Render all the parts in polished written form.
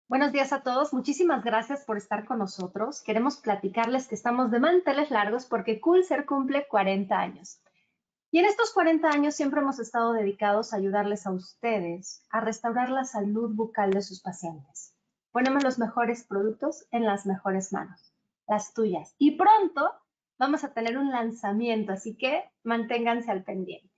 Buenos días a todos. Muchísimas gracias por estar con nosotros. Queremos platicarles que estamos de manteles largos porque Coolser cumple 40 años. Y en estos 40 años siempre hemos estado dedicados a ayudarles a ustedes a restaurar la salud bucal de sus pacientes. Ponemos los mejores productos en las mejores manos, las tuyas. Y pronto vamos a tener un lanzamiento, así que manténganse al pendiente.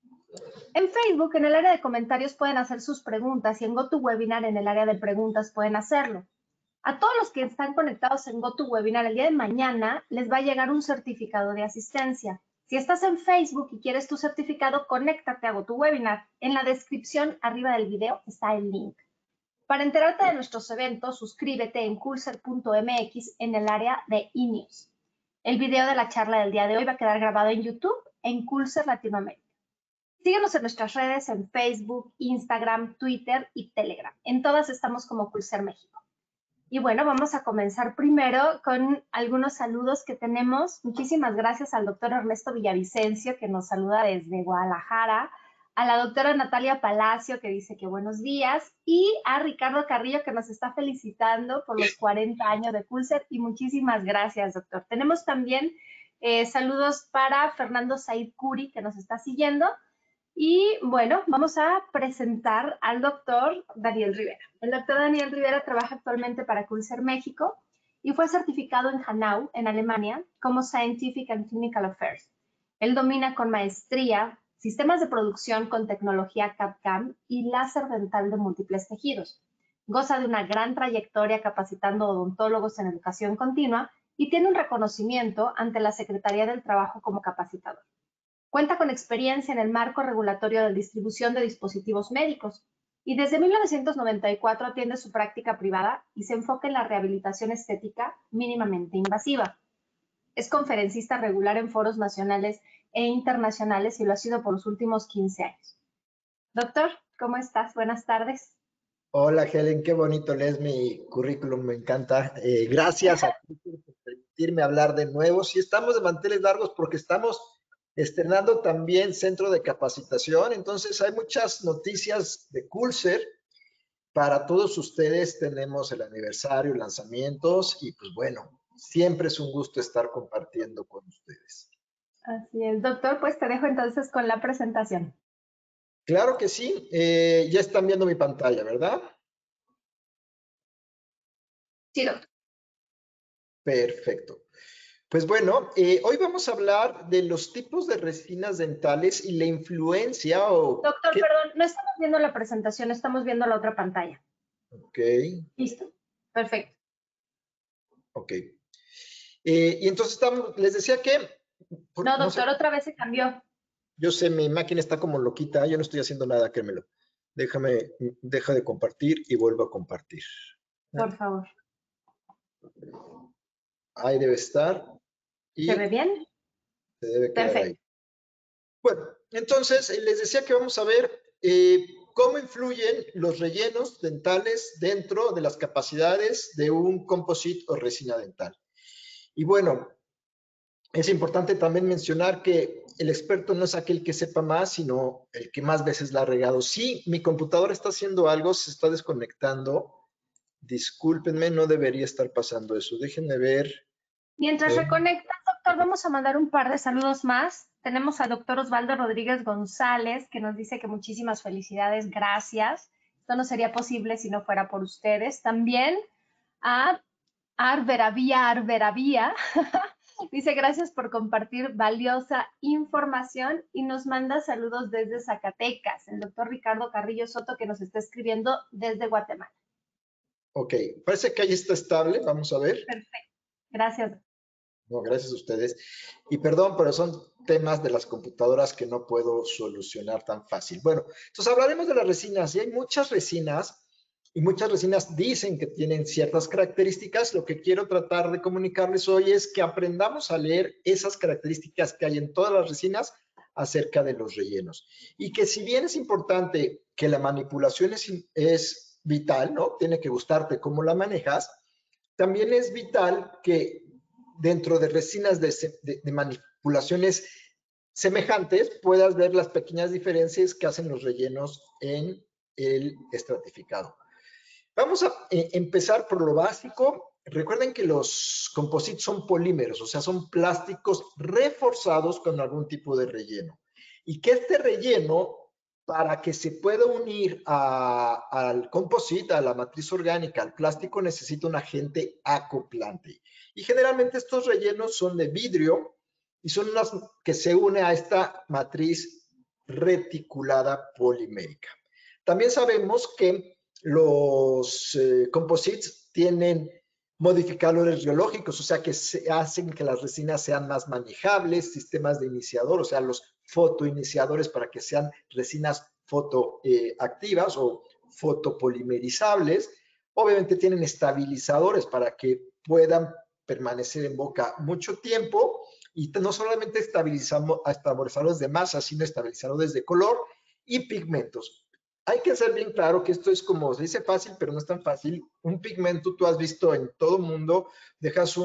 En Facebook, en el área de comentarios pueden hacer sus preguntas y en GoToWebinar, en el área de preguntas, pueden hacerlo. A todos los que están conectados en GoToWebinar el día de mañana, les va a llegar un certificado de asistencia. Si estás en Facebook y quieres tu certificado, conéctate a GoToWebinar. En la descripción arriba del video está el link. Para enterarte de nuestros eventos, suscríbete en coolser.mx en el área de e-news. El video de la charla del día de hoy va a quedar grabado en YouTube en Coolser Latinoamérica. Síguenos en nuestras redes en Facebook, Instagram, Twitter y Telegram. En todas estamos como Coolser México. Y bueno, vamos a comenzar primero con algunos saludos que tenemos. Muchísimas gracias al doctor Ernesto Villavicencio, que nos saluda desde Guadalajara, a la doctora Natalia Palacio, que dice que buenos días, y a Ricardo Carrillo, que nos está felicitando por los 40 años de Coolser, y muchísimas gracias, doctor. Tenemos también saludos para Fernando Said Curi, que nos está siguiendo. Y bueno, vamos a presentar al doctor Daniel Rivera. El doctor Daniel Rivera trabaja actualmente para Coolser México y fue certificado en Hanau, en Alemania, como Scientific and Clinical Affairs. Él domina con maestría sistemas de producción con tecnología CAD/CAM y láser dental de múltiples tejidos. Goza de una gran trayectoria capacitando odontólogos en educación continua y tiene un reconocimiento ante la Secretaría del Trabajo como capacitador. Cuenta con experiencia en el marco regulatorio de distribución de dispositivos médicos y desde 1994 atiende su práctica privada y se enfoca en la rehabilitación estética mínimamente invasiva. Es conferencista regular en foros nacionales e internacionales y lo ha sido por los últimos 15 años. Doctor, ¿cómo estás? Buenas tardes. Hola Helen, qué bonito lees mi currículum, me encanta. Gracias a ti por permitirme hablar de nuevo. Sí, estamos de manteles largos porque estamos estrenando también centro de capacitación, entonces hay muchas noticias de Coolser. Para todos ustedes tenemos el aniversario, lanzamientos y pues bueno, siempre es un gusto estar compartiendo con ustedes. Así es, doctor, pues te dejo entonces con la presentación. Claro que sí, ya están viendo mi pantalla, ¿verdad? Sí, doctor. Perfecto. Pues bueno, hoy vamos a hablar de los tipos de resinas dentales y la influencia o Doctor, qué. perdón, no estamos viendo la presentación, estamos viendo la otra pantalla. Ok, Listo. Perfecto. ok. Y entonces les decía que, No, no sé, doctor, otra vez se cambió. yo sé, mi máquina está como loquita, yo no estoy haciendo nada, créemelo. Deja de compartir y vuelvo a compartir. Por favor. Ahí debe estar ¿Se y ve bien? se debe quedar ahí. Perfecto. Bueno, entonces les decía que vamos a ver cómo influyen los rellenos dentales dentro de las capacidades de un composite o resina dental. Y bueno, es importante también mencionar que el experto no es aquel que sepa más, sino el que más veces la ha regado. Sí, mi computadora está haciendo algo, se está desconectando. Discúlpenme, no debería estar pasando eso. Déjenme ver. Mientras reconectas, doctor, vamos a mandar un par de saludos más. Tenemos al doctor Osvaldo Rodríguez González, que nos dice que muchísimas felicidades, gracias. Esto no sería posible si no fuera por ustedes. También a Arberavía, dice gracias por compartir valiosa información y nos manda saludos desde Zacatecas. El doctor Ricardo Carrillo Soto, que nos está escribiendo desde Guatemala. Ok, parece que ahí está estable. Vamos a ver. Perfecto. Gracias. No, gracias a ustedes. Y perdón, pero son temas de las computadoras que no puedo solucionar tan fácil. Bueno, entonces hablaremos de las resinas. Y hay muchas resinas y muchas resinas dicen que tienen ciertas características. Lo que quiero tratar de comunicarles hoy es que aprendamos a leer esas características que hay en todas las resinas acerca de los rellenos. Y que si bien es importante que la manipulación es vital, ¿no? Tiene que gustarte cómo la manejas, también es vital que dentro de resinas de manipulaciones semejantes puedas ver las pequeñas diferencias que hacen los rellenos en el estratificado. Vamos a empezar por lo básico. Recuerden que los composites son polímeros, o sea, son plásticos reforzados con algún tipo de relleno. Y que este relleno, para que se pueda unir al composite, a la matriz orgánica, al plástico, necesita un agente acoplante. Y generalmente estos rellenos son de vidrio y son unas que se une a esta matriz reticulada polimérica. También sabemos que los composites tienen modificadores biológicos, o sea que hacen que las resinas sean más manejables, sistemas de iniciador, o sea, los fotoiniciadores para que sean resinas fotoactivas o fotopolimerizables. Obviamente tienen estabilizadores para que puedan permanecer en boca mucho tiempo y no solamente estabilizadores de masa, sino estabilizadores de color y pigmentos. Hay que ser bien claro que esto es como, se dice fácil, pero no es tan fácil. Un pigmento tú has visto en todo mundo, dejas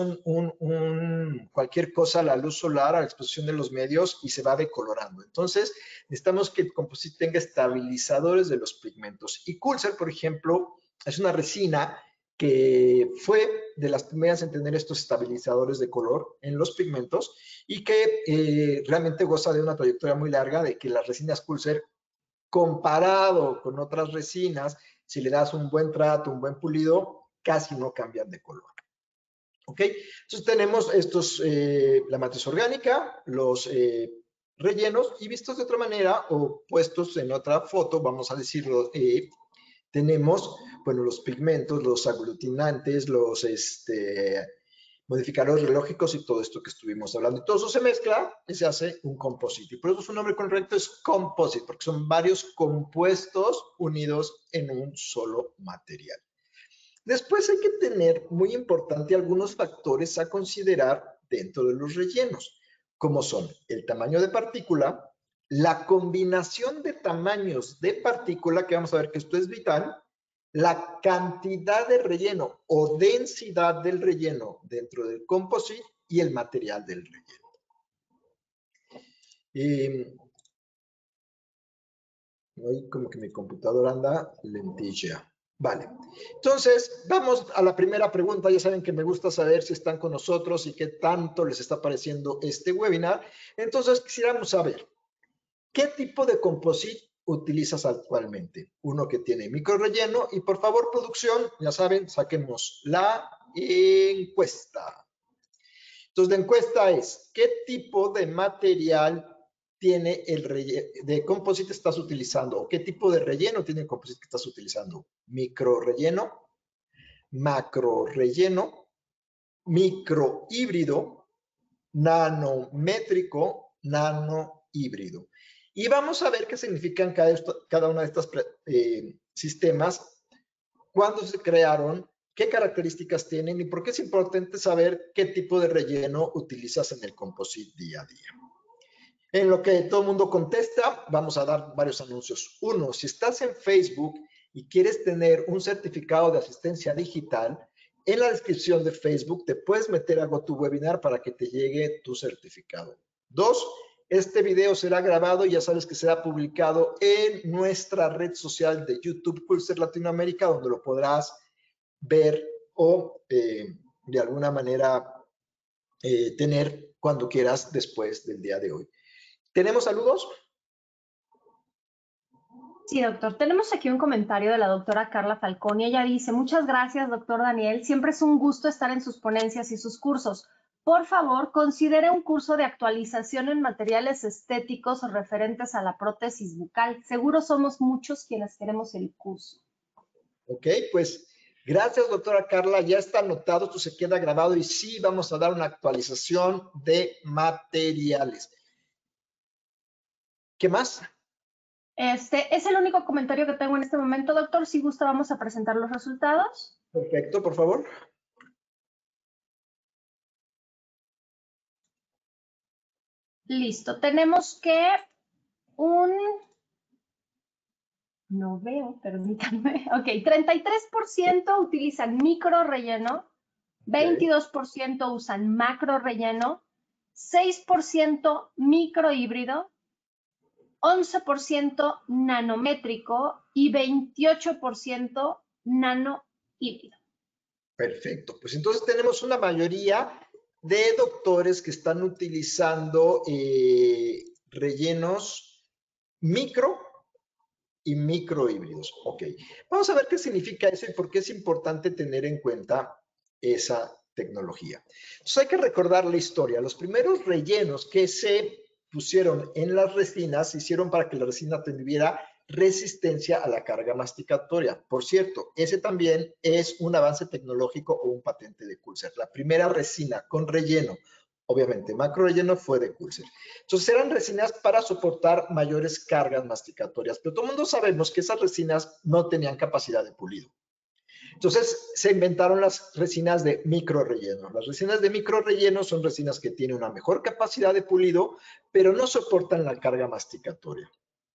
cualquier cosa a la luz solar, a la exposición de los medios y se va decolorando. Entonces, necesitamos que el composite tenga estabilizadores de los pigmentos. Y Kulzer, por ejemplo, es una resina que fue de las primeras en tener estos estabilizadores de color en los pigmentos y que realmente goza de una trayectoria muy larga de que las resinas Kulzer, comparado con otras resinas, si le das un buen trato, un buen pulido, casi no cambian de color. ¿Ok? Entonces tenemos estos, la matriz orgánica, los rellenos, y vistos de otra manera o puestos en otra foto, vamos a decirlo, tenemos, bueno, los pigmentos, los aglutinantes, los modificadores biológicos y todo esto que estuvimos hablando. Y todo eso se mezcla y se hace un composite. Y por eso su nombre correcto es composite, porque son varios compuestos unidos en un solo material. Después hay que tener muy importante algunos factores a considerar dentro de los rellenos, como son el tamaño de partícula, la combinación de tamaños de partícula, que vamos a ver que esto es vital, la cantidad de relleno o densidad del relleno dentro del composite y el material del relleno. Hoy como que mi computadora anda lentilla. Vale, entonces vamos a la primera pregunta. Ya saben que me gusta saber si están con nosotros y qué tanto les está pareciendo este webinar. Entonces quisiéramos saber, ¿qué tipo de composite utilizas actualmente? Uno que tiene micro relleno y por favor, producción, ya saben, saquemos la encuesta. Entonces, la encuesta es, ¿qué tipo de material tiene el relleno, de composite estás utilizando? ¿O qué tipo de relleno tiene el composite que estás utilizando? ¿Micro relleno, macro relleno, micro híbrido, nanométrico, nano híbrido? Y vamos a ver qué significan cada una de estos sistemas, cuándo se crearon, qué características tienen y por qué es importante saber qué tipo de relleno utilizas en el composite día a día. En lo que todo el mundo contesta, vamos a dar varios anuncios. Uno, si estás en Facebook y quieres tener un certificado de asistencia digital, en la descripción de Facebook te puedes meter a GoToWebinar para que te llegue tu certificado. Dos, este video será grabado y ya sabes que será publicado en nuestra red social de YouTube Kulzer Latinoamérica, donde lo podrás ver o de alguna manera tener cuando quieras después del día de hoy. ¿Tenemos saludos? Sí, doctor. Tenemos aquí un comentario de la doctora Carla Falcón y ella dice, muchas gracias, doctor Daniel. Siempre es un gusto estar en sus ponencias y sus cursos. Por favor, considere un curso de actualización en materiales estéticos referentes a la prótesis bucal. Seguro somos muchos quienes queremos el curso. Ok, pues gracias, doctora Carla. Ya está anotado, esto se queda grabado y sí vamos a dar una actualización de materiales. ¿Qué más? Este es el único comentario que tengo en este momento, doctor. Si gusta, vamos a presentar los resultados. Perfecto, por favor. Listo. Tenemos que no veo, permítanme. Ok, 33% utilizan micro relleno, 22% usan macro relleno, 6% micro híbrido, 11% nanométrico y 28% nano híbrido. Perfecto. Pues entonces tenemos una mayoría de doctores que están utilizando rellenos micro y microhíbridos. Ok. Vamos a ver qué significa eso y por qué es importante tener en cuenta esa tecnología. Entonces hay que recordar la historia. Los primeros rellenos que se pusieron en las resinas se hicieron para que la resina tuviera resistencia a la carga masticatoria. Por cierto, ese también es un avance tecnológico o un patente de Coolcer. La primera resina con relleno, obviamente macro relleno, fue de Coolcer. Entonces eran resinas para soportar mayores cargas masticatorias, pero todo el mundo sabemos que esas resinas no tenían capacidad de pulido. Entonces se inventaron las resinas de micro relleno. Las resinas de micro relleno son resinas que tienen una mejor capacidad de pulido, pero no soportan la carga masticatoria.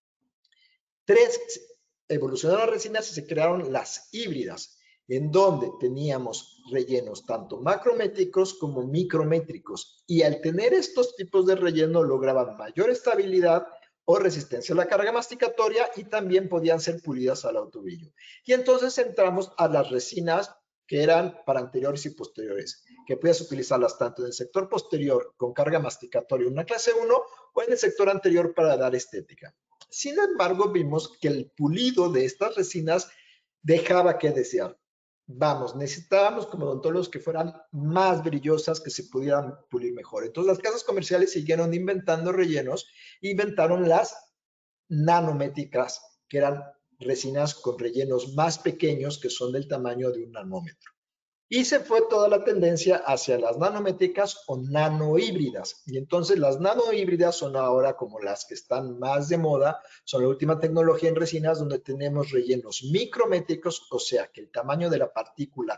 Evolucionaron las resinas y se crearon las híbridas, en donde teníamos rellenos tanto macrométricos como micrométricos. Y al tener estos tipos de relleno lograban mayor estabilidad o resistencia a la carga masticatoria y también podían ser pulidas al autobrillo. Y entonces entramos a las resinas que eran para anteriores y posteriores, que podías utilizarlas tanto en el sector posterior con carga masticatoria, una clase 1, o en el sector anterior para dar estética. Sin embargo, vimos que el pulido de estas resinas dejaba que desear. Vamos, necesitábamos como odontólogos que fueran más brillosas, que se pudieran pulir mejor. Entonces las casas comerciales siguieron inventando rellenos e inventaron las nanométricas, que eran resinas con rellenos más pequeños que son del tamaño de un nanómetro. Y se fue toda la tendencia hacia las nanométricas o nanohíbridas. Y entonces las nanohíbridas son ahora como las que están más de moda, son la última tecnología en resinas donde tenemos rellenos micrométricos, o sea que el tamaño de la partícula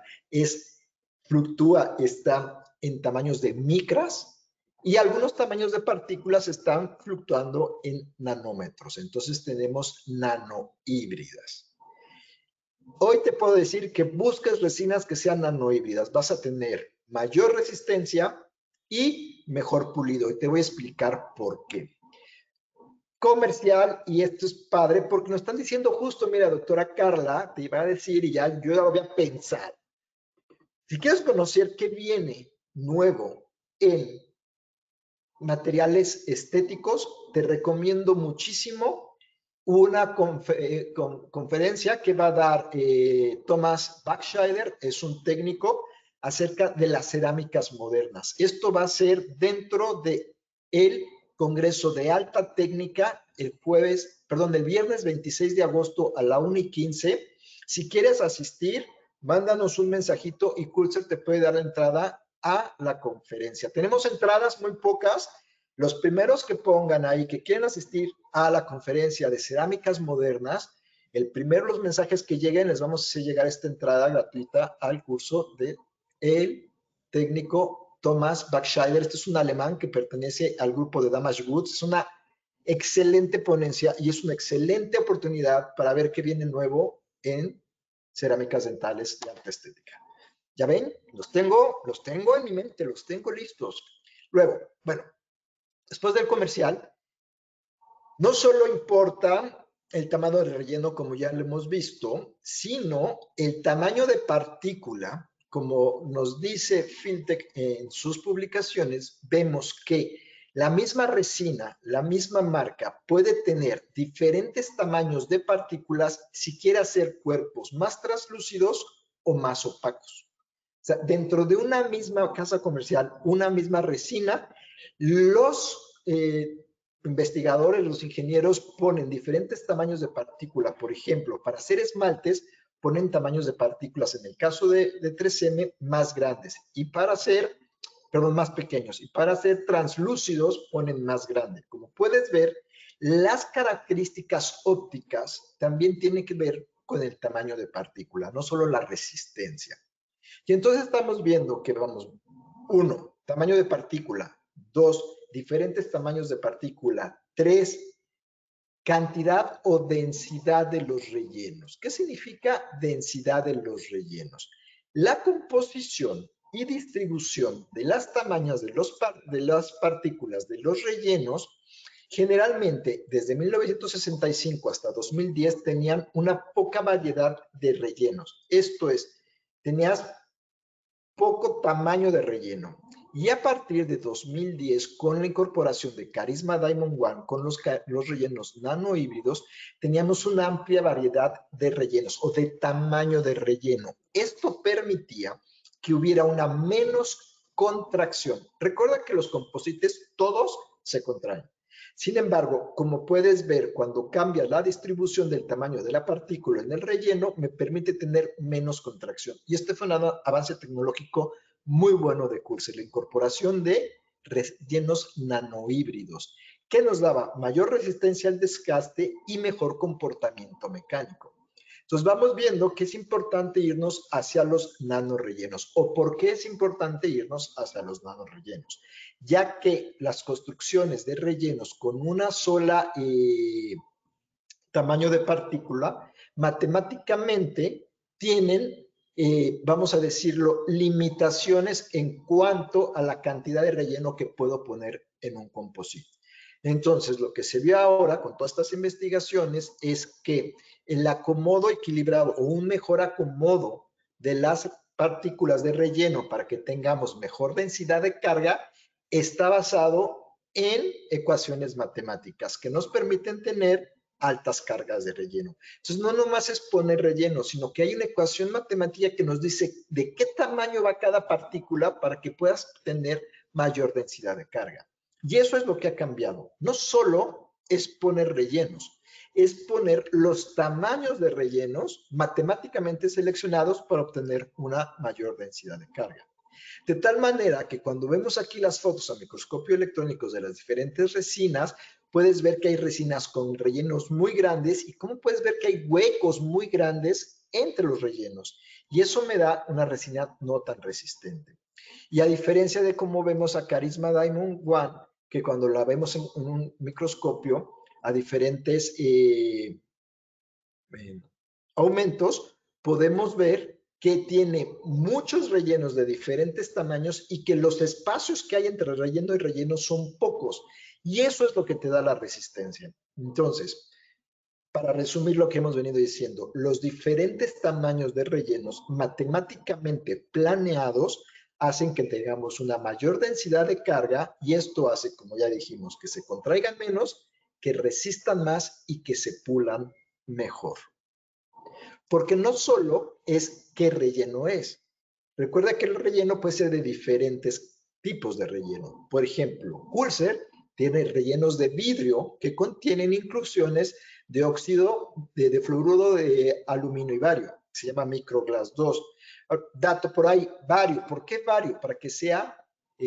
fluctúa, está en tamaños de micras, y algunos tamaños de partículas están fluctuando en nanómetros. Entonces tenemos nanohíbridas. Hoy te puedo decir que busques resinas que sean nanohíbridas. Vas a tener mayor resistencia y mejor pulido. Y te voy a explicar por qué. Comercial, y esto es padre porque nos están diciendo justo, mira, doctora Carla, te iba a decir y ya yo ya lo había pensado. Si quieres conocer qué viene nuevo en materiales estéticos, te recomiendo muchísimo una conferencia que va a dar Thomas Backscheider, es un técnico, acerca de las cerámicas modernas. Esto va a ser dentro del Congreso de Alta Técnica el viernes 26 de agosto a la 1:15. Si quieres asistir, mándanos un mensajito y Coolcer te puede dar la entrada a la conferencia. Tenemos entradas muy pocas. Los primeros que pongan ahí que quieren asistir a la conferencia de cerámicas modernas, los mensajes que lleguen les vamos a hacer llegar esta entrada gratuita al curso del técnico Thomas Backscheider. Este es un alemán que pertenece al grupo de Damage Goods. Es una excelente ponencia y es una excelente oportunidad para ver qué viene nuevo en cerámicas dentales de alta estética. ¿Ya ven? Los tengo en mi mente, los tengo listos. Luego, bueno, después del comercial, no solo importa el tamaño de relleno, como ya lo hemos visto, sino el tamaño de partícula. Como nos dice Filtek en sus publicaciones, vemos que la misma resina, la misma marca, puede tener diferentes tamaños de partículas si quiere hacer cuerpos más translúcidos o más opacos. O sea, dentro de una misma casa comercial, una misma resina, los investigadores, los ingenieros ponen diferentes tamaños de partícula. Por ejemplo, para hacer esmaltes, ponen tamaños de partículas, en el caso de 3M, más grandes. Y para hacer, más pequeños. Y para hacer translúcidos, ponen más grandes. Como puedes ver, las características ópticas también tienen que ver con el tamaño de partícula, no solo la resistencia. Y entonces estamos viendo que vamos, 1, tamaño de partícula, 2, diferentes tamaños de partícula, 3, cantidad o densidad de los rellenos. ¿Qué significa densidad de los rellenos? La composición y distribución de las tamaños de las partículas de los rellenos Generalmente, desde 1965 hasta 2010 tenían una poca variedad de rellenos. Esto es, tenías poco tamaño de relleno. Y a partir de 2010, con la incorporación de Carisma Diamond One, con los rellenos nanohíbridos, teníamos una amplia variedad de rellenos o de tamaño de relleno. Esto permitía que hubiera una menos contracción. Recuerda que los composites todos se contraen. Sin embargo, como puedes ver, cuando cambia la distribución del tamaño de la partícula en el relleno, me permite tener menos contracción. Y este fue un avance tecnológico muy bueno de Cursor, la incorporación de rellenos nanohíbridos, que nos daba mayor resistencia al desgaste y mejor comportamiento mecánico. Entonces vamos viendo que es importante irnos hacia los nanorellenos, o por qué es importante irnos hacia los nanorellenos, ya que las construcciones de rellenos con una sola tamaño de partícula, matemáticamente tienen, vamos a decirlo, limitaciones en cuanto a la cantidad de relleno que puedo poner en un composite. Entonces, lo que se vio ahora con todas estas investigaciones es que el acomodo equilibrado o un mejor acomodo de las partículas de relleno para que tengamos mejor densidad de carga está basado en ecuaciones matemáticas que nos permiten tener altas cargas de relleno. Entonces, no nomás es poner relleno, sino que hay una ecuación matemática que nos dice de qué tamaño va cada partícula para que puedas tener mayor densidad de carga. Y eso es lo que ha cambiado. No solo es poner rellenos, es poner los tamaños de rellenos matemáticamente seleccionados para obtener una mayor densidad de carga. De tal manera que cuando vemos aquí las fotos a microscopio electrónico de las diferentes resinas, puedes ver que hay resinas con rellenos muy grandes y como puedes ver que hay huecos muy grandes entre los rellenos. Y eso me da una resina no tan resistente. Y a diferencia de cómo vemos a Carisma Diamond One, que cuando la vemos en un microscopio a diferentes aumentos, podemos ver que tiene muchos rellenos de diferentes tamaños y que los espacios que hay entre relleno y relleno son pocos. Y eso es lo que te da la resistencia. Entonces, para resumir lo que hemos venido diciendo, los diferentes tamaños de rellenos matemáticamente planeados hacen que tengamos una mayor densidad de carga y esto hace, como ya dijimos, que se contraigan menos, que resistan más y que se pulan mejor. Porque no solo es qué relleno es. Recuerda que el relleno puede ser de diferentes tipos de relleno. Por ejemplo, Pulser tiene rellenos de vidrio que contienen inclusiones de óxido de fluoruro de aluminio y bario. Se llama Microglass 2. Dato por ahí, bario. ¿Por qué bario? Para que sea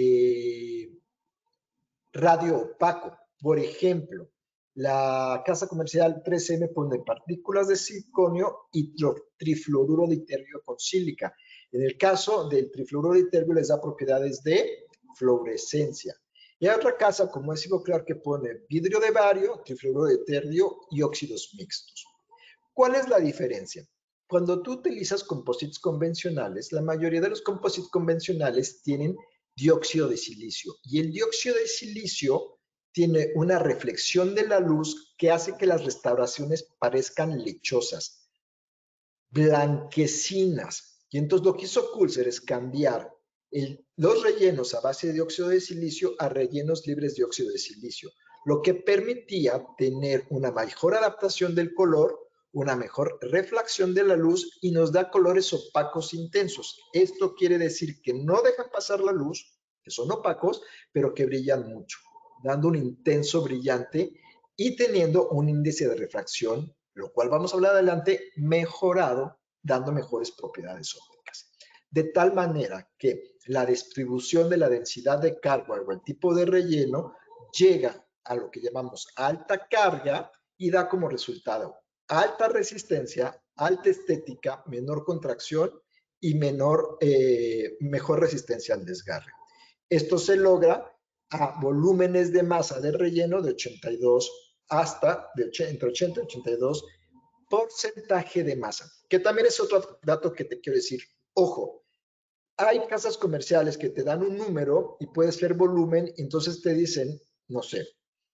radio opaco. Por ejemplo, la casa comercial 3M pone partículas de circonio y trifluoruro de iterio con sílica. En el caso del trifluoruro de iterio les da propiedades de fluorescencia. Y hay otra casa como es Ivoclar que pone vidrio de bario, trifluoruro de iterio y óxidos mixtos. ¿Cuál es la diferencia? Cuando tú utilizas composites convencionales, la mayoría de los composites convencionales tienen dióxido de silicio y el dióxido de silicio tiene una reflexión de la luz que hace que las restauraciones parezcan lechosas, blanquecinas. Y entonces lo que hizo Coulser es cambiar los rellenos a base de dióxido de silicio a rellenos libres de dióxido de silicio, lo que permitía tener una mejor adaptación del color, una mejor reflexión de la luz y nos da colores opacos intensos. Esto quiere decir que no dejan pasar la luz, que son opacos, pero que brillan mucho, dando un intenso brillante y teniendo un índice de refracción, lo cual vamos a hablar adelante, mejorado, dando mejores propiedades ópticas. De tal manera que la distribución de la densidad de carga o el tipo de relleno llega a lo que llamamos alta carga y da como resultado alta resistencia, alta estética, menor contracción y mejor resistencia al desgarre. Esto se logra a volúmenes de masa de relleno de 82 hasta entre 80 y 82 porcentaje de masa, que también es otro dato que te quiero decir. Ojo, hay casas comerciales que te dan un número y puede ser volumen, entonces te dicen, no sé,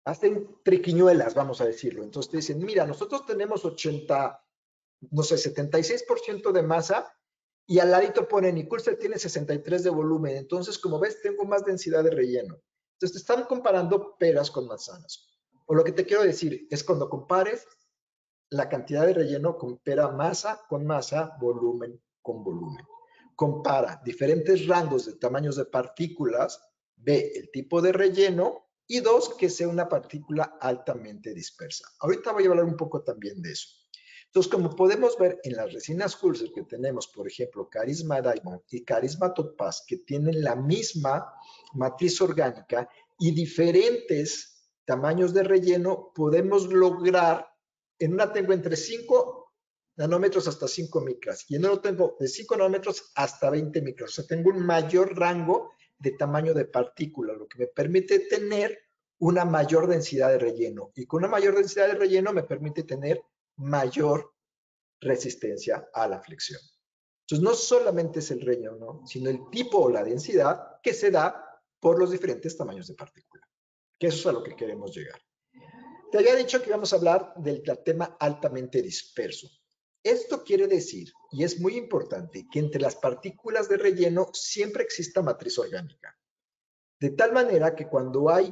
hacen triquiñuelas, vamos a decirlo. Entonces te dicen, mira, nosotros tenemos 80, no sé, 76% de masa y al ladito ponen, y Coolster tiene 63 de volumen. Entonces, como ves, tengo más densidad de relleno. Entonces te están comparando peras con manzanas. O lo que te quiero decir es cuando compares la cantidad de relleno compara masa con masa, volumen con volumen. Compara diferentes rangos de tamaños de partículas, ve el tipo de relleno y dos, que sea una partícula altamente dispersa. Ahorita voy a hablar un poco también de eso. Entonces, como podemos ver en las resinas Coolser que tenemos, por ejemplo, Carisma Diamond y Carisma Topaz, que tienen la misma matriz orgánica y diferentes tamaños de relleno, podemos lograr, en una tengo entre 5 nanómetros hasta 5 micras y en otra tengo de 5 nanómetros hasta 20 micras. O sea, tengo un mayor rango de tamaño de partícula, lo que me permite tener una mayor densidad de relleno. Y con una mayor densidad de relleno me permite tener mayor resistencia a la flexión. Entonces, no solamente es el relleno, sino el tipo o la densidad que se da por los diferentes tamaños de partícula, que eso es a lo que queremos llegar. Te había dicho que íbamos a hablar del tema altamente disperso. Esto quiere decir, y es muy importante, que entre las partículas de relleno siempre exista matriz orgánica. De tal manera que cuando hay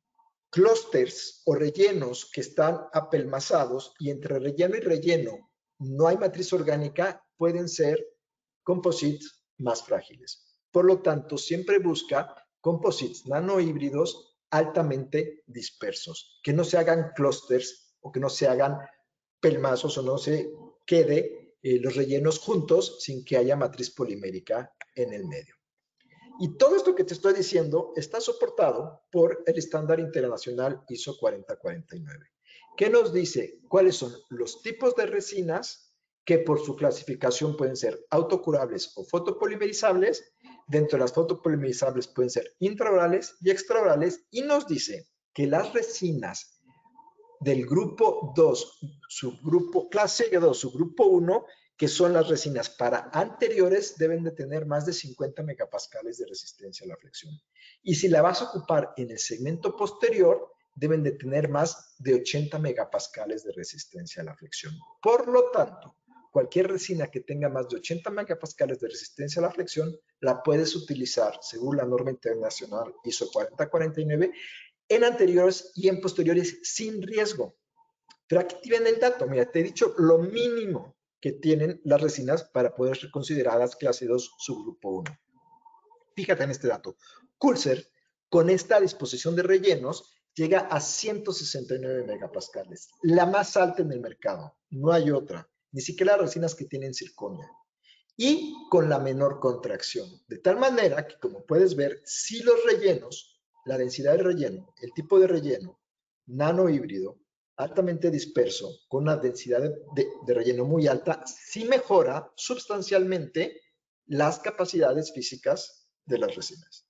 clústeres o rellenos que están apelmazados y entre relleno y relleno no hay matriz orgánica, pueden ser composites más frágiles. Por lo tanto, siempre busca composites nanohíbridos altamente dispersos, que no se hagan clústeres o que no se hagan pelmazos o no se quede los rellenos juntos sin que haya matriz polimérica en el medio. Y todo esto que te estoy diciendo está soportado por el estándar internacional ISO 4049, que nos dice cuáles son los tipos de resinas que por su clasificación pueden ser autocurables o fotopolimerizables. Dentro de las fotopolimerizables pueden ser intraorales y extraorales, y nos dice que las resinas del grupo 2, subgrupo clase 2, subgrupo 1, que son las resinas para anteriores, deben de tener más de 50 megapascales de resistencia a la flexión. Y si la vas a ocupar en el segmento posterior, deben de tener más de 80 megapascales de resistencia a la flexión. Por lo tanto, cualquier resina que tenga más de 80 megapascales de resistencia a la flexión, la puedes utilizar según la norma internacional ISO 4049 en anteriores y en posteriores sin riesgo. Pero aquí tienen el dato. Mira, te he dicho lo mínimo que tienen las resinas para poder ser consideradas clase 2 subgrupo 1. Fíjate en este dato. Coolser, con esta disposición de rellenos, llega a 169 megapascales, la más alta en el mercado. No hay otra, ni siquiera las resinas que tienen circonia. Y con la menor contracción. De tal manera que, como puedes ver, si los rellenos, la densidad del relleno, el tipo de relleno, nanohíbrido, altamente disperso, con una densidad de relleno muy alta, sí mejora sustancialmente las capacidades físicas de las resinas.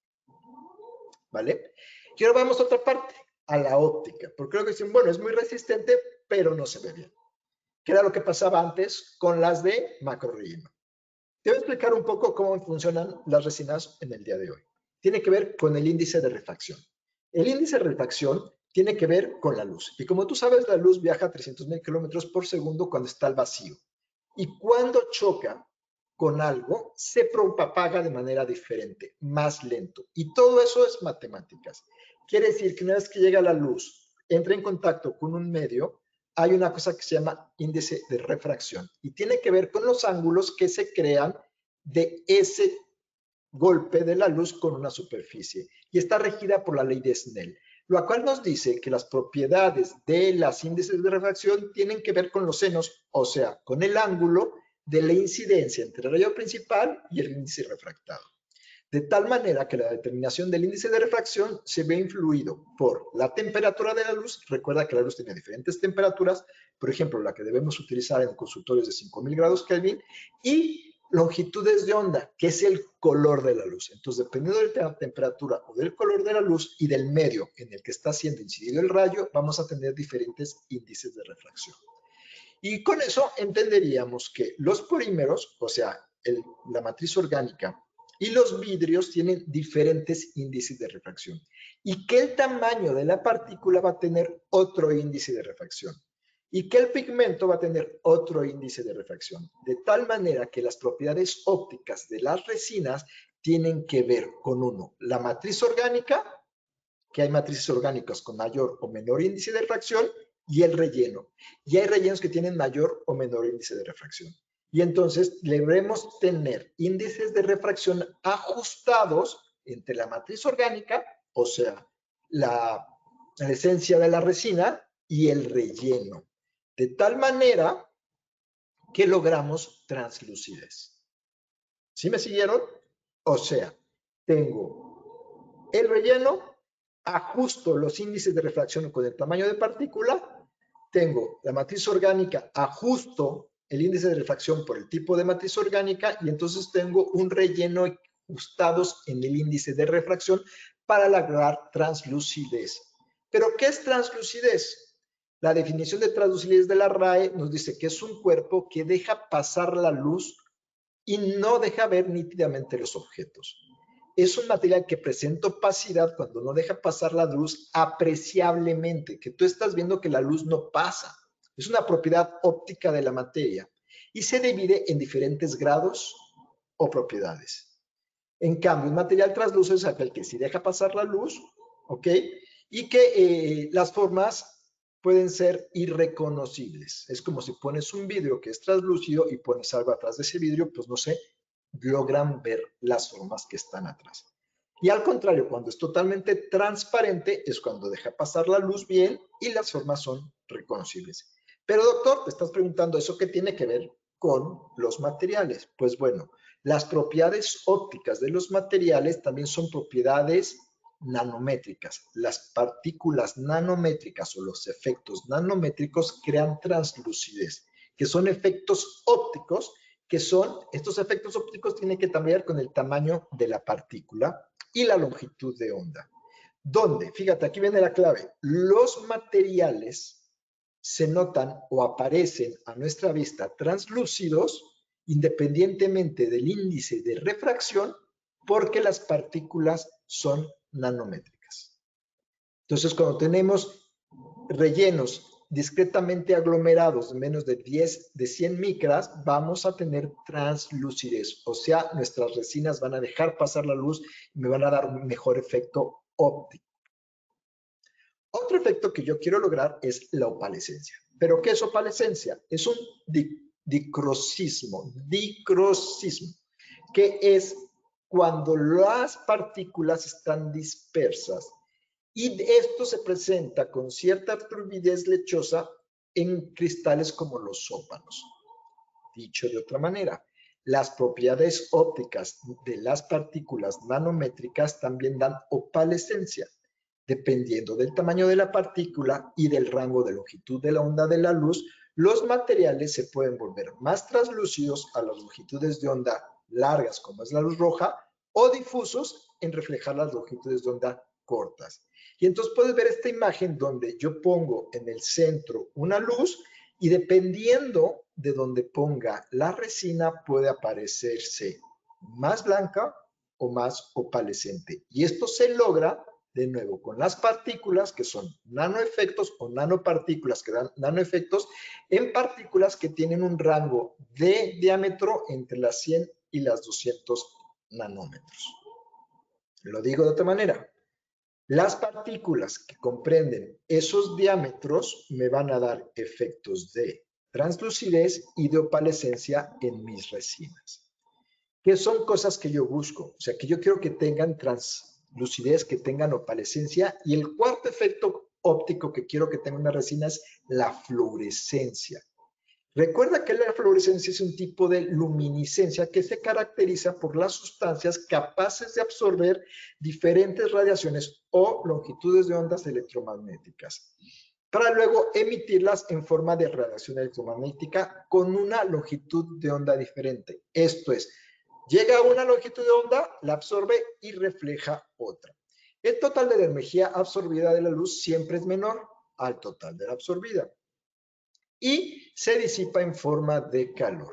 ¿Vale? Y ahora vamos a otra parte, a la óptica, porque creo que dicen, bueno, es muy resistente, pero no se ve bien. ¿Qué era lo que pasaba antes con las de macro relleno? Te voy a explicar un poco cómo funcionan las resinas en el día de hoy. Tiene que ver con el índice de refracción. El índice de refracción tiene que ver con la luz. Y como tú sabes, la luz viaja a 300,000 kilómetros por segundo cuando está al vacío. Y cuando choca con algo, se propaga de manera diferente, más lento. Y todo eso es matemáticas. Quiere decir que una vez que llega la luz, entra en contacto con un medio, hay una cosa que se llama índice de refracción y tiene que ver con los ángulos que se crean de ese golpe de la luz con una superficie y está regida por la ley de Snell, lo cual nos dice que las propiedades de las índices de refracción tienen que ver con los senos, o sea, con el ángulo de la incidencia entre el rayo principal y el índice refractado. De tal manera que la determinación del índice de refracción se ve influido por la temperatura de la luz. Recuerda que la luz tiene diferentes temperaturas, por ejemplo, la que debemos utilizar en consultorios de 5000 grados Kelvin, y longitudes de onda, que es el color de la luz. Entonces, dependiendo de la temperatura o del color de la luz y del medio en el que está siendo incidido el rayo, vamos a tener diferentes índices de refracción. Y con eso entenderíamos que los polímeros, o sea, la matriz orgánica y los vidrios tienen diferentes índices de refracción y que el tamaño de la partícula va a tener otro índice de refracción y que el pigmento va a tener otro índice de refracción, de tal manera que las propiedades ópticas de las resinas tienen que ver con uno, la matriz orgánica, que hay matrices orgánicas con mayor o menor índice de refracción, y el relleno. Y hay rellenos que tienen mayor o menor índice de refracción. Y entonces debemos tener índices de refracción ajustados entre la matriz orgánica, o sea, la esencia de la resina, y el relleno. De tal manera que logramos translucidez. ¿Sí me siguieron? O sea, tengo el relleno, ajusto los índices de refracción con el tamaño de partícula, tengo la matriz orgánica, ajusto el índice de refracción por el tipo de matriz orgánica y entonces tengo un relleno ajustados en el índice de refracción para lograr translucidez. ¿Pero qué es translucidez? La definición de translucidez de la RAE nos dice que es un cuerpo que deja pasar la luz y no deja ver nítidamente los objetos. Es un material que presenta opacidad cuando no deja pasar la luz apreciablemente, que tú estás viendo que la luz no pasa. Es una propiedad óptica de la materia y se divide en diferentes grados o propiedades. En cambio, un material translúcido es aquel que sí deja pasar la luz, ¿ok? Y que las formas pueden ser irreconocibles. Es como si pones un vidrio que es translúcido y pones algo atrás de ese vidrio, pues no sé, logran ver las formas que están atrás. Y al contrario, cuando es totalmente transparente, es cuando deja pasar la luz bien y las formas son reconocibles. Pero doctor, te estás preguntando, ¿eso qué tiene que ver con los materiales? Pues bueno, las propiedades ópticas de los materiales también son propiedades nanométricas. Las partículas nanométricas o los efectos nanométricos crean translucidez, que son efectos ópticos, que son, estos efectos ópticos tienen que cambiar con el tamaño de la partícula y la longitud de onda. ¿Dónde? Fíjate, aquí viene la clave. Los materiales se notan o aparecen a nuestra vista translúcidos independientemente del índice de refracción porque las partículas son nanométricas. Entonces, cuando tenemos rellenos discretamente aglomerados de menos de 100 micras, vamos a tener translucidez, o sea, nuestras resinas van a dejar pasar la luz y me van a dar un mejor efecto óptico. Otro efecto que yo quiero lograr es la opalescencia. ¿Pero qué es opalescencia? Es un dicrosismo, que es cuando las partículas están dispersas y esto se presenta con cierta turbidez lechosa en cristales como los ópalos. Dicho de otra manera, las propiedades ópticas de las partículas nanométricas también dan opalescencia. Dependiendo del tamaño de la partícula y del rango de longitud de la onda de la luz, los materiales se pueden volver más translúcidos a las longitudes de onda largas, como es la luz roja, o difusos en reflejar las longitudes de onda cortas. Y entonces puedes ver esta imagen donde yo pongo en el centro una luz y dependiendo de donde ponga la resina puede aparecerse más blanca o más opalescente. Y esto se logra de nuevo con las partículas que son nanoefectos o nanopartículas que dan nanoefectos en partículas que tienen un rango de diámetro entre las 100 y las 200 nanómetros. Lo digo de otra manera. Las partículas que comprenden esos diámetros me van a dar efectos de translucidez y de opalescencia en mis resinas, que son cosas que yo busco, o sea, que yo quiero que tengan translucidez, que tengan opalescencia, y el cuarto efecto óptico que quiero que tenga una resina es la fluorescencia. Recuerda que la fluorescencia es un tipo de luminiscencia que se caracteriza por las sustancias capaces de absorber diferentes radiaciones o longitudes de ondas electromagnéticas, para luego emitirlas en forma de radiación electromagnética con una longitud de onda diferente. Esto es, llega a una longitud de onda, la absorbe y refleja otra. El total de la energía absorbida de la luz siempre es menor al total de la absorbida y se disipa en forma de calor.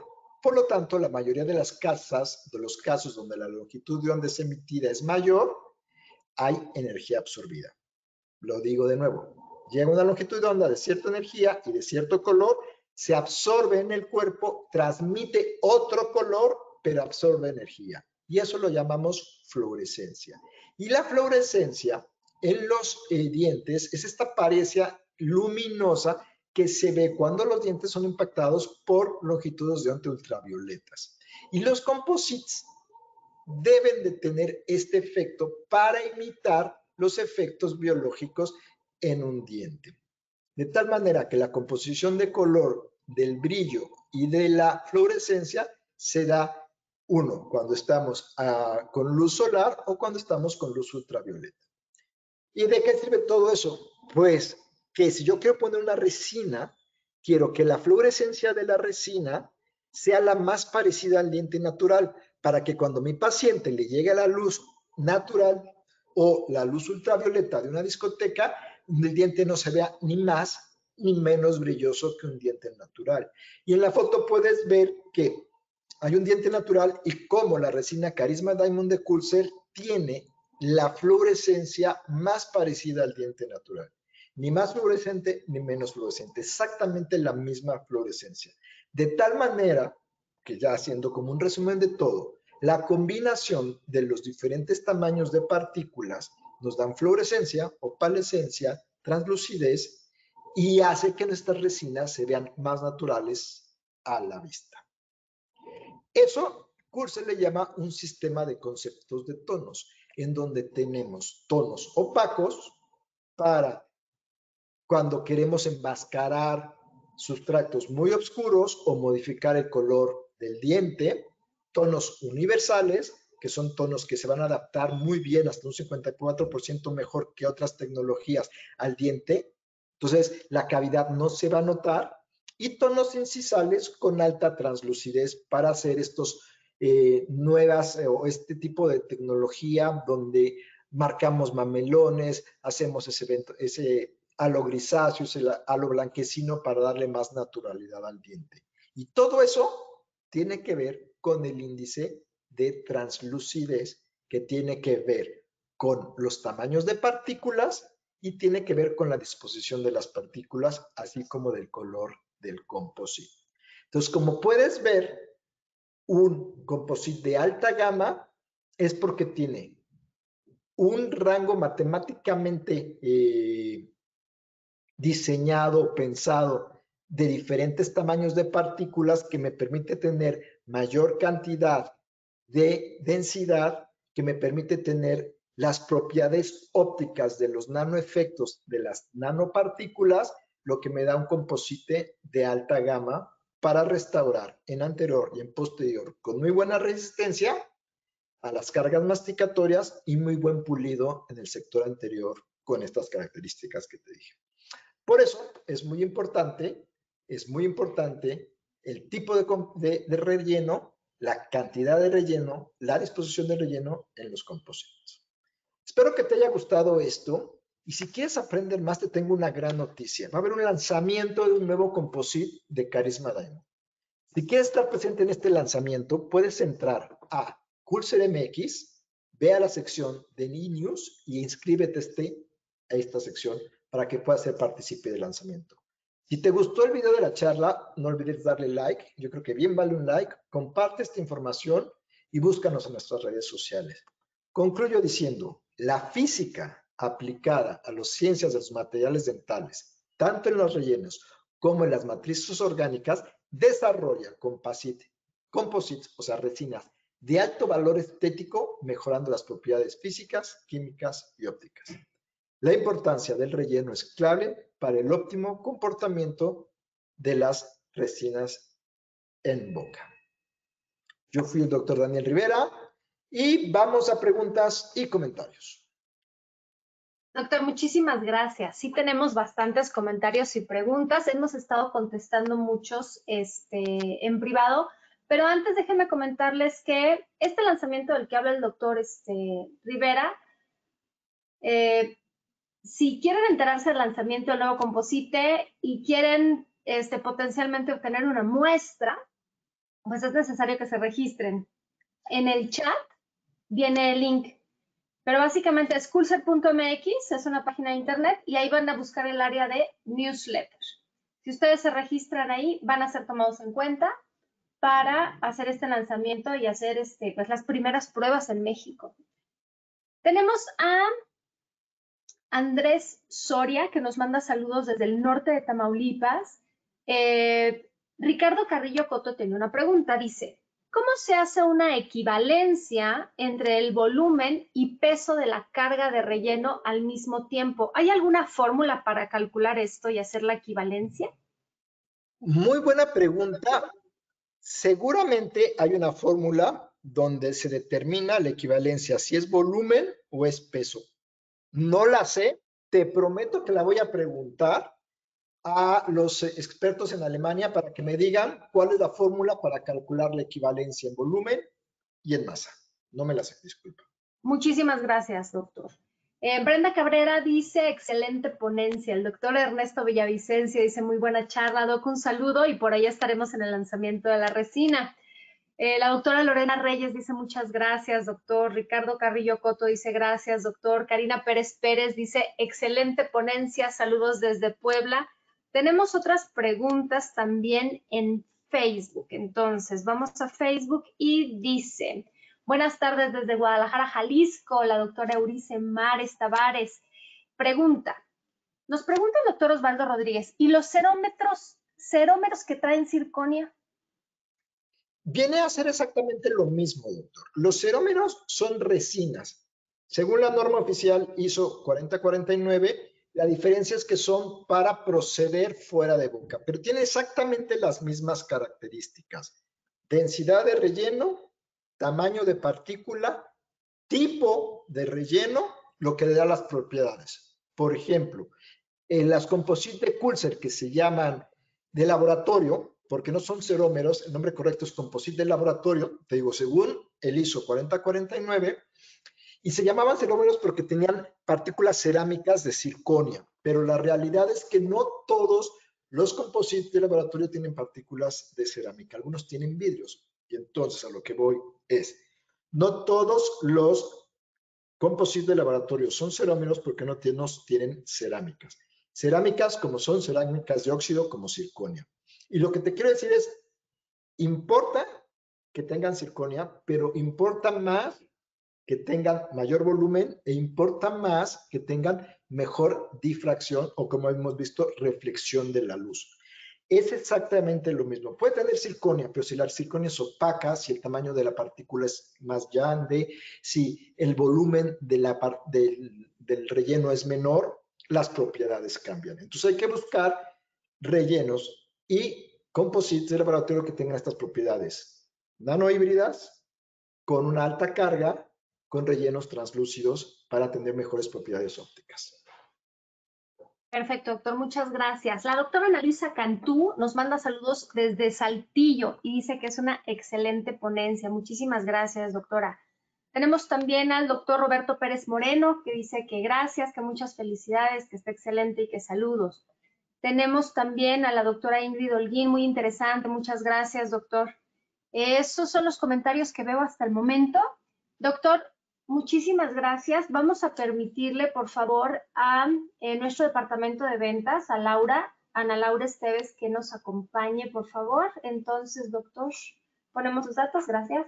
Por lo tanto, la mayoría de los casos donde la longitud de onda es emitida es mayor, hay energía absorbida. Lo digo de nuevo, llega una longitud de onda de cierta energía y de cierto color, se absorbe en el cuerpo, transmite otro color, pero absorbe energía. Y eso lo llamamos fluorescencia. Y la fluorescencia en los dientes es esta apariencia luminosa que se ve cuando los dientes son impactados por longitudes de onda ultravioletas. Y los composites deben de tener este efecto para imitar los efectos biológicos en un diente. De tal manera que la composición de color del brillo y de la fluorescencia se da uno cuando estamos con luz solar o cuando estamos con luz ultravioleta. ¿Y de qué sirve todo eso? Pues que si yo quiero poner una resina, quiero que la fluorescencia de la resina sea la más parecida al diente natural, para que cuando mi paciente le llegue la luz natural o la luz ultravioleta de una discoteca, el diente no se vea ni más ni menos brilloso que un diente natural. Y en la foto puedes ver que hay un diente natural y cómo la resina Carisma Diamond de Coolcell tiene la fluorescencia más parecida al diente natural. Ni más fluorescente ni menos fluorescente. Exactamente la misma fluorescencia. De tal manera que, ya haciendo como un resumen de todo, la combinación de los diferentes tamaños de partículas nos dan fluorescencia, opalescencia, translucidez y hace que nuestras resinas se vean más naturales a la vista. Eso Coolcell le llama un sistema de conceptos de tonos, en donde tenemos tonos opacos para cuando queremos enmascarar sustratos muy oscuros o modificar el color del diente, tonos universales, que son tonos que se van a adaptar muy bien, hasta un 54% mejor que otras tecnologías al diente. Entonces, la cavidad no se va a notar. Y tonos incisales con alta translucidez para hacer estos nuevas o este tipo de tecnología donde marcamos mamelones, hacemos ese halo grisáceo, ese halo blanquecino para darle más naturalidad al diente. Y todo eso tiene que ver con el índice de translucidez, que tiene que ver con los tamaños de partículas y tiene que ver con la disposición de las partículas, así como del color del composite. Entonces, como puedes ver, un composite de alta gama es porque tiene un rango matemáticamente diseñado, pensado de diferentes tamaños de partículas que me permite tener mayor cantidad de densidad, que me permite tener las propiedades ópticas de los nanoefectos de las nanopartículas, lo que me da un composite de alta gama para restaurar en anterior y en posterior con muy buena resistencia a las cargas masticatorias y muy buen pulido en el sector anterior con estas características que te dije. Por eso es muy importante el tipo de relleno, la cantidad de relleno, la disposición de relleno en los composites. Espero que te haya gustado esto y si quieres aprender más te tengo una gran noticia. Va a haber un lanzamiento de un nuevo composite de Carisma Diamond. Si quieres estar presente en este lanzamiento, puedes entrar a Coolcell MX, ve a la sección de e-news y inscríbete a esta sección para que puedas ser partícipe del lanzamiento. Si te gustó el video de la charla, no olvides darle like. Yo creo que bien vale un like. Comparte esta información y búscanos en nuestras redes sociales. Concluyo diciendo, la física aplicada a las ciencias de los materiales dentales, tanto en los rellenos como en las matrices orgánicas, desarrolla composites, o sea, resinas de alto valor estético, mejorando las propiedades físicas, químicas y ópticas. La importancia del relleno es clave para el óptimo comportamiento de las resinas en boca. Yo fui el doctor Daniel Rivera y vamos a preguntas y comentarios. Doctor, muchísimas gracias. Sí tenemos bastantes comentarios y preguntas. Hemos estado contestando muchos en privado, pero antes déjenme comentarles que este lanzamiento del que habla el doctor Rivera, si quieren enterarse del lanzamiento del nuevo composite y quieren potencialmente obtener una muestra, pues es necesario que se registren. En el chat viene el link, pero básicamente es coolser.mx, es una página de internet y ahí van a buscar el área de newsletter. Si ustedes se registran ahí, van a ser tomados en cuenta para hacer este lanzamiento y hacer pues las primeras pruebas en México. Tenemos a Andrés Soria, que nos manda saludos desde el norte de Tamaulipas. Ricardo Carrillo Coto tiene una pregunta, dice, ¿cómo se hace una equivalencia entre el volumen y peso de la carga de relleno al mismo tiempo? ¿Hay alguna fórmula para calcular esto y hacer la equivalencia? Muy buena pregunta. Seguramente hay una fórmula donde se determina la equivalencia, si es volumen o es peso. No la sé, te prometo que la voy a preguntar a los expertos en Alemania para que me digan cuál es la fórmula para calcular la equivalencia en volumen y en masa. No me la sé, disculpa. Muchísimas gracias, doctor. Brenda Cabrera dice, excelente ponencia. El doctor Ernesto Villavicencio dice, muy buena charla, doc, un saludo y por ahí estaremos en el lanzamiento de la resina. La doctora Lorena Reyes dice, muchas gracias, doctor. Ricardo Carrillo Coto dice, gracias, doctor. Karina Pérez Pérez dice, excelente ponencia, saludos desde Puebla. Tenemos otras preguntas también en Facebook. Entonces, vamos a Facebook y dice, buenas tardes desde Guadalajara, Jalisco, la doctora Eurice Mares Tavares. Nos pregunta el doctor Osvaldo Rodríguez, ¿y los cerómetros que traen circonia? Viene a ser exactamente lo mismo, doctor. Los cerómeros son resinas. Según la norma oficial ISO 4049, la diferencia es que son para proceder fuera de boca, pero tiene exactamente las mismas características. Densidad de relleno, tamaño de partícula, tipo de relleno, lo que le da las propiedades. Por ejemplo, las composites de Coulser que se llaman de laboratorio, porque no son cerómeros, el nombre correcto es composite de laboratorio, te digo, según el ISO 4049, y se llamaban cerómeros porque tenían partículas cerámicas de circonia, pero la realidad es que no todos los composites de laboratorio tienen partículas de cerámica, algunos tienen vidrios, y entonces a lo que voy es, no todos los composites de laboratorio son cerómeros porque no tienen cerámicas. Cerámicas como son cerámicas de óxido como circonia. Y lo que te quiero decir es, importa que tengan circonia, pero importa más que tengan mayor volumen e importa más que tengan mejor difracción o, como hemos visto, reflexión de la luz. Es exactamente lo mismo. Puede tener circonia, pero si la circonia es opaca, si el tamaño de la partícula es más grande, si el volumen del relleno es menor, las propiedades cambian. Entonces hay que buscar rellenos y composites de laboratorio que tengan estas propiedades nanohíbridas con una alta carga, con rellenos translúcidos para tener mejores propiedades ópticas. Perfecto, doctor, muchas gracias. La doctora Ana Luisa Cantú nos manda saludos desde Saltillo y dice que es una excelente ponencia. Muchísimas gracias, doctora. Tenemos también al doctor Roberto Pérez Moreno, que dice que gracias, que muchas felicidades, que está excelente y que saludos. Tenemos también a la doctora Ingrid Holguín, muy interesante. Muchas gracias, doctor. Esos son los comentarios que veo hasta el momento. Doctor, muchísimas gracias. Vamos a permitirle, por favor, a nuestro departamento de ventas, a Laura, Ana Laura Esteves, que nos acompañe, por favor. Entonces, doctor, ponemos sus datos. Gracias.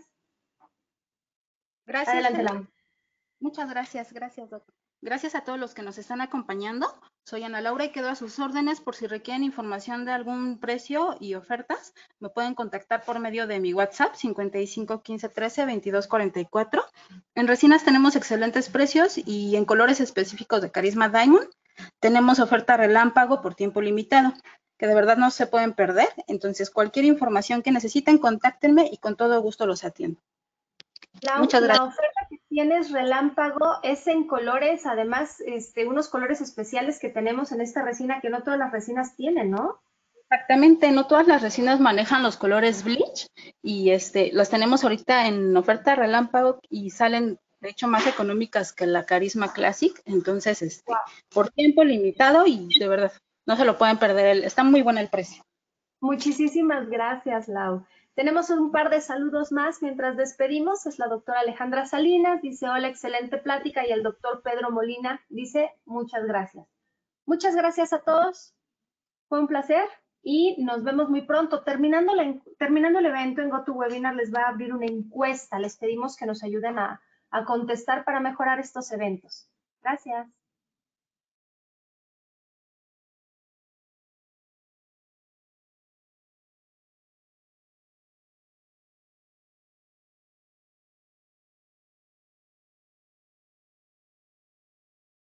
Gracias. Adelante, Laura. Muchas gracias, doctor. Gracias a todos los que nos están acompañando. Soy Ana Laura y quedo a sus órdenes por si requieren información de algún precio y ofertas. Me pueden contactar por medio de mi WhatsApp 55 15 13 22 44. En resinas tenemos excelentes precios y en colores específicos de Carisma Diamond tenemos oferta relámpago por tiempo limitado, que de verdad no se pueden perder. Entonces, cualquier información que necesiten, contáctenme y con todo gusto los atiendo. Muchas gracias. La oferta que tienes relámpago es en colores, además, unos colores especiales que tenemos en esta resina que no todas las resinas tienen, ¿no? Exactamente, no todas las resinas manejan los colores bleach y las tenemos ahorita en oferta relámpago y salen de hecho más económicas que la Carisma Classic, entonces wow, por tiempo limitado y de verdad no se lo pueden perder, está muy bueno el precio. Muchísimas gracias, Lau. Tenemos un par de saludos más mientras despedimos. Es la doctora Alejandra Salinas, dice hola, excelente plática, y el doctor Pedro Molina dice muchas gracias. Muchas gracias a todos, fue un placer y nos vemos muy pronto. Terminando el evento en GoToWebinar les va a abrir una encuesta. Les pedimos que nos ayuden a contestar para mejorar estos eventos. Gracias.